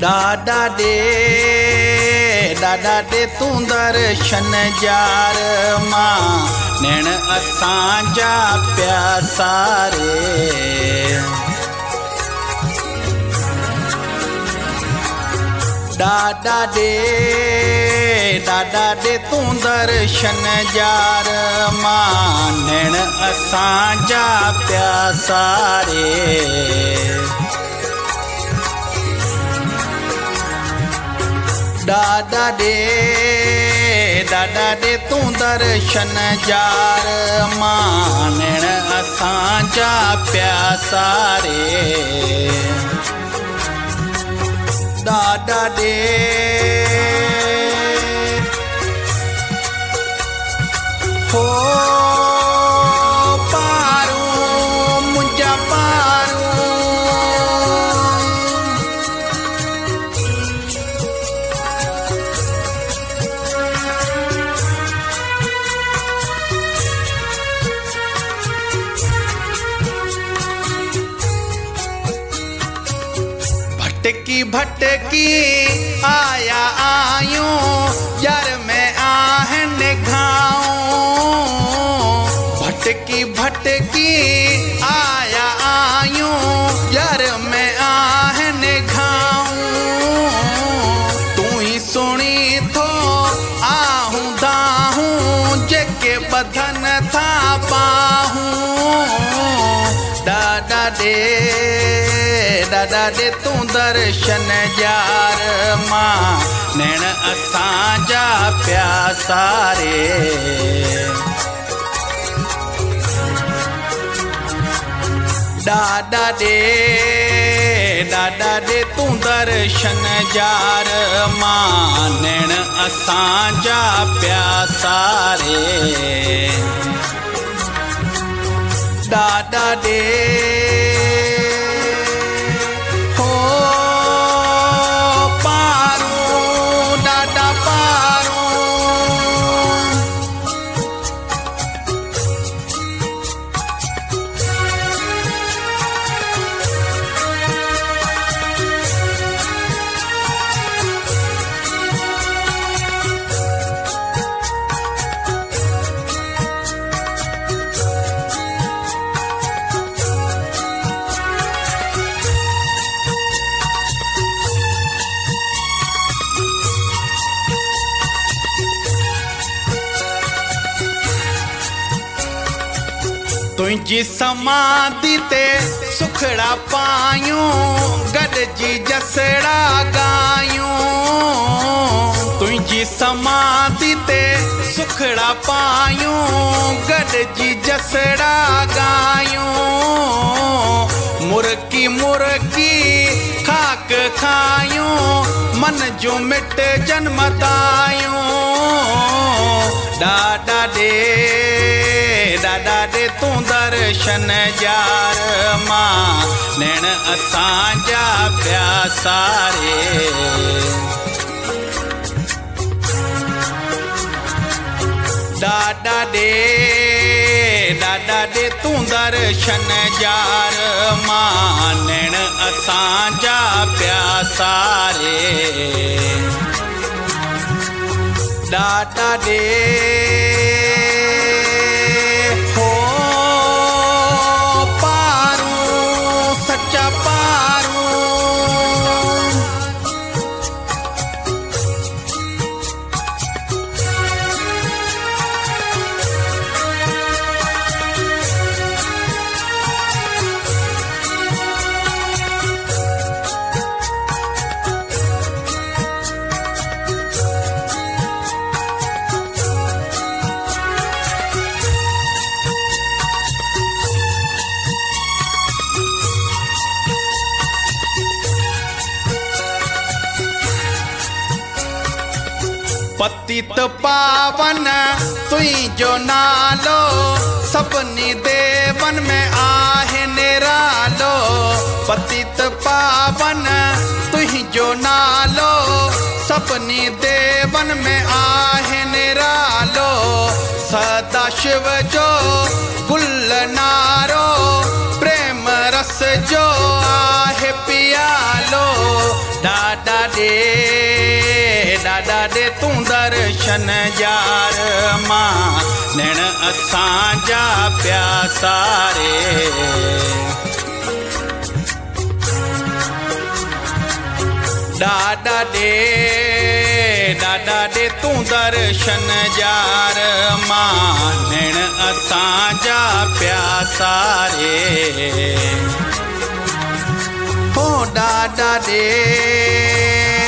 ॾाॾा ॾे तूं दर्शन जार मां नैण असांजा प्यासारे। ॾाॾा ॾे तूं दर्शन जार मां नैण असांजा प्यासारे। ॾाॾा ॾे तूं दर्शन जार मां नैण असांजा प्यासारे। ॾाॾा हो पारू मुंहिंजा पारू भटकी भटकी आया आयूं यार में आहन घाऊं। भटकी भटकी आया आयूं यार में आहन घाऊं। तू ही सुनी थो आहूं दाहूं जेके बधन था पाहूं। ॾाॾा ॾे तूं दर्शन जार मां नैण असांजा प्यासारे। ॾाॾा ॾे तूं दर्शन जार मां नैण असांजा प्यासारे। ॾाॾा तुझी समाधि ते सुखड़ा पायूं गॾजी जसड़ा गायूं। तुझी समाधि ते सुखड़ा पायूं गॾजी जसड़ा गायूं। मुर्की मुर्की खाक खायूं मन जो मिट जन्मदायूं। ॾाॾा ॾे तूं दर्शन जार मां नैण असांजा प्यासारे। ॾाॾा ॾे तूं दर्शन जार मां नैण असांजा प्यासारे। ॾाॾा हो पारू सच्चा पारू पतित पावन तुझो नालो सभिनी देवन में आहे निरालो। पतित पावन तुझो नालो सभिनी देवन में आहे निरालो। सदा शिव जो गुल नारो प्रेम रस जो आहे पियालो। ॾाॾा ॾे तूं दर्शन यार मां नैण असांजा प्यासारे ॾाॾा ॾे तूं दर्शन यार मां नैण असांजा प्यासारे हो ॾाॾा ॾे